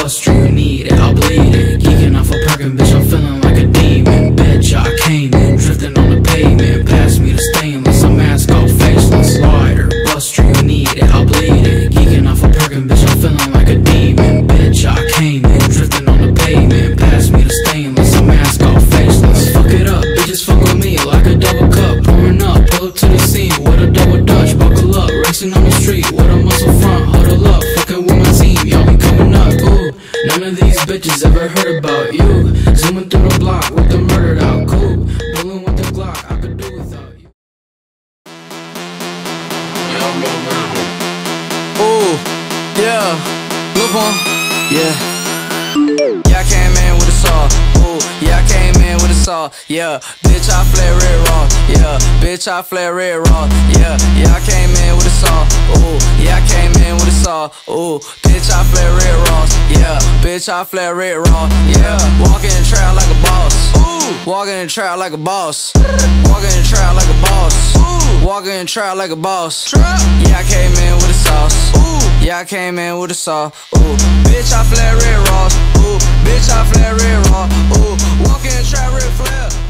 bust street, you need it, I'll bleed it. Geeking off a Perkin, bitch, I'm feeling like a demon. Bitch, I came in, drifting on the pavement. Pass me the stainless, I'm mask off, faceless. Slider, bust street, you need it, I'll bleed it. Geeking off a Perkin, bitch, I'm feeling like a demon. Bitch, I came in, drifting on the pavement. Pass me the stainless, I'm mask off, faceless. Fuck it up, bitches fuck with me like a double cup. Pouring up, pull up to the scene with a double dutch. Buckle up, racing on the street with a muscle front. Huddle up, fucking with my team, y'all be coming up, ooh. None of these bitches ever heard about you. Zooming through the block with the murdered out coupe. Bulling with the Glock, I could do without you. Ooh, yeah, look on, yeah. Yeah, I came in with a saw. Ooh, yeah, I came in with a saw. Yeah, bitch, I flare red raw. Yeah, bitch, I flare red raw. Yeah, yeah, I came in with a saw. Ooh, yeah, I came in with a saw. Ooh, bitch, I flare red raw. Yeah, bitch, I flare red raw. Yeah, walking in the trap like a boss. Ooh, walking in the trap like a boss. Walking in the trap like a boss. Ooh, walking in the trap like a boss. Yeah, I came in with a sauce. Ooh, yeah, I came in with a saw. Ooh, bitch, I flare red raw. Ooh, bitch, I flare red raw. Ooh, walking in the trap red flare.